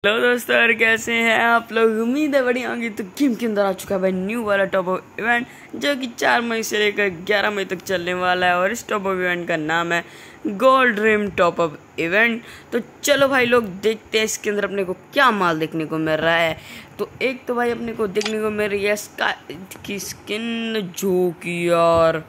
Hello दोस्तों, और कैसे हैं आप लोग। उम्मीद है बढ़िया होंगी। तो गेम के अंदर आ चुका है भाई न्यू वाला टॉप अप इवेंट, जो कि 4 मई से लेकर 11 मई तक चलने वाला है। और इस टॉप अप इवेंट का नाम है gold dream top up event. तो चलो भाई लोग देखते हैं इसके अंदर अपने को क्या माल देखने को मिल रहा है। तो एक तो भाई अपने को देखने को मिल रही है स्काई की स्किन, जो कि यार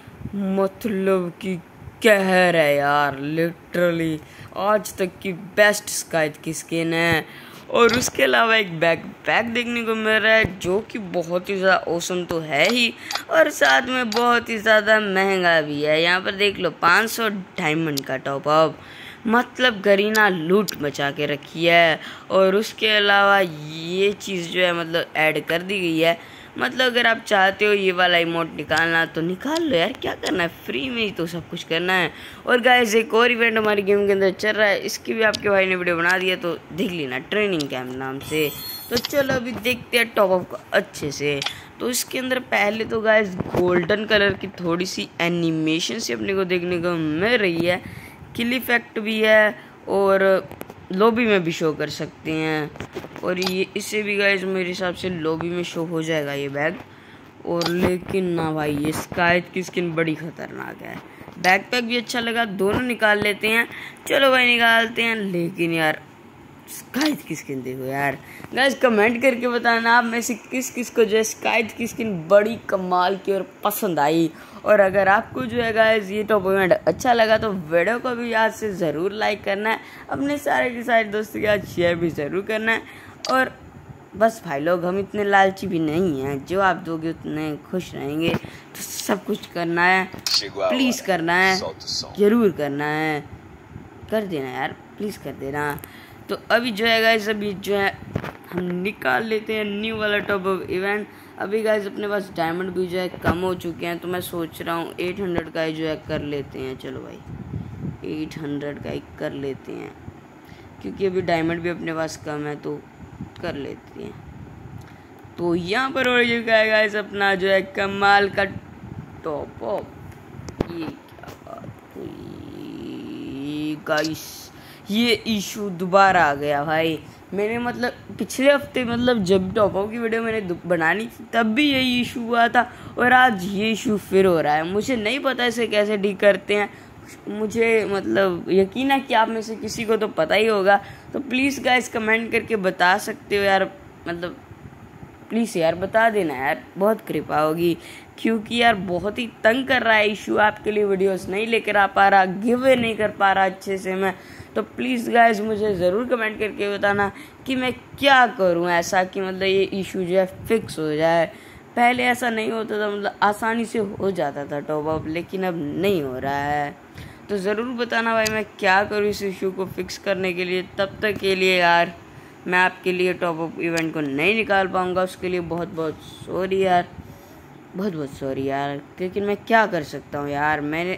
मतलब कि कहर है यार, लिटरली आज तक की बेस्ट स्काई की स्किन है। और उसके अलावा एक बैकपैक देखने को मिल रहा है, जो कि बहुत ही ज़्यादा औसम तो है ही, और साथ में बहुत ही ज़्यादा महंगा भी है। यहाँ पर देख लो 500 डायमंड का टॉप अप, मतलब गरीना लूट मचा के रखी है। और उसके अलावा ये चीज़ जो है मतलब ऐड कर दी गई है, मतलब अगर आप चाहते हो ये वाला इमोट निकालना तो निकाल लो यार, क्या करना है, फ्री में ही तो सब कुछ करना है। और गाइस एक और इवेंट हमारी गेम के अंदर चल रहा है, इसकी भी आपके भाई ने वीडियो बना दिया, तो देख लेना, ट्रेनिंग कैंप नाम से। तो चलो अभी देखते हैं टॉप अप को अच्छे से। तो इसके अंदर पहले तो गाइस गोल्डन कलर की थोड़ी सी एनिमेशन से अपने को देखने को मिल रही है, किल इफेक्ट भी है, और लॉबी में भी शो कर सकते हैं। और ये इससे भी गाइस मेरे हिसाब से लॉबी में शो हो जाएगा ये बैग। और लेकिन ना भाई ये स्काई की स्किन बड़ी खतरनाक है। बैकपैक भी अच्छा लगा, दोनों निकाल लेते हैं। चलो भाई निकालते हैं। लेकिन यार स्काई की स्किन देखो यार। गाइस कमेंट करके बताना आप में से किस किस को जो है स्काई की स्किन बड़ी कमाल की और पसंद आई। और अगर आपको जो है गाइस ये टॉप इवेंट अच्छा लगा तो वीडियो को भी याद से ज़रूर लाइक करना है, अपने सारे के सारे दोस्तों के साथ शेयर भी ज़रूर करना है। और बस भाई लोग हम इतने लालची भी नहीं हैं, जो आप दोगे उतने खुश रहेंगे। तो सब कुछ करना है, प्लीज़ करना है, ज़रूर करना है, कर देना यार, प्लीज़ कर देना। तो अभी जो है गाइस अभी जो है हम निकाल लेते हैं न्यू वाला टॉप अप इवेंट। अभी गाइस अपने पास डायमंड भी जो है कम हो चुके हैं, तो मैं सोच रहा हूँ 800 का ही जो है कर लेते हैं। चलो भाई 800 का ही कर लेते हैं, क्योंकि अभी डायमंड भी अपने पास कम है, तो कर लेते हैं। तो यहाँ पर हो चुका है गाइस अपना जो है कमाल का टॉप अप। ये क्या बात हुई गाइस, ये इशू दोबारा आ गया भाई। मैंने मतलब पिछले हफ्ते मतलब जब टॉप अप की वीडियो मैंने बनानी थी तब भी यही इशू हुआ था, और आज ये इशू फिर हो रहा है। मुझे नहीं पता इसे कैसे ठीक करते हैं, मुझे मतलब यकीन है कि आप में से किसी को तो पता ही होगा। तो प्लीज़ गाइस कमेंट करके बता सकते हो यार, मतलब प्लीज़ यार बता देना यार, बहुत कृपा होगी। क्योंकि यार बहुत ही तंग कर रहा है इशू, आपके लिए वीडियोस नहीं लेकर आ पा रहा, गिव अवे नहीं कर पा रहा अच्छे से मैं। तो प्लीज़ गाइस मुझे ज़रूर कमेंट करके बताना कि मैं क्या करूं ऐसा कि मतलब ये इशू जो है फिक्स हो जाए। पहले ऐसा नहीं होता था, मतलब आसानी से हो जाता था टॉप अप, लेकिन अब नहीं हो रहा है। तो ज़रूर बताना भाई मैं क्या करूँ इस इशू को फिक्स करने के लिए। तब तक के लिए यार मैं आपके लिए टॉप अप इवेंट को नहीं निकाल पाऊँगा, उसके लिए बहुत बहुत सॉरी यार, बहुत बहुत सॉरी यार। लेकिन मैं क्या कर सकता हूँ यार, मैंने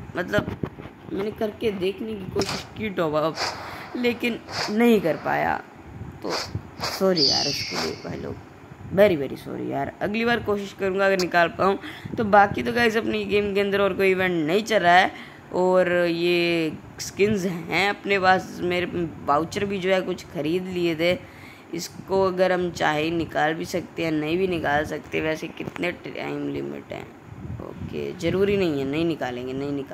करके देखने की कोशिश की टॉप अप, लेकिन नहीं कर पाया। तो सॉरी यार उसके लिए भाई लोग, वेरी वेरी सॉरी यार। अगली बार कोशिश करूँगा अगर निकाल पाऊँ तो। बाकी तो गाइस अपनी गेम के अंदर और कोई इवेंट नहीं चल रहा है, और ये स्किन्स हैं अपने पास। मेरे वाउचर भी जो है कुछ ख़रीद लिए थे, इसको अगर हम चाहे निकाल भी सकते हैं, नहीं भी निकाल सकते। वैसे कितने टाइम लिमिट है? ओके, ज़रूरी नहीं है, नहीं निकालेंगे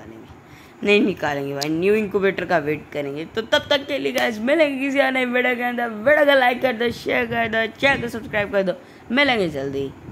भाई, न्यू इंक्यूबेटर का वेट करेंगे। तो तब तक के लिए गाइस मिलेंगे किसी नए वीडियो के अंदर। वीडियो को लाइक कर दो, शेयर कर दो, चैनल को सब्सक्राइब कर दो, मिलेंगे जल्दी।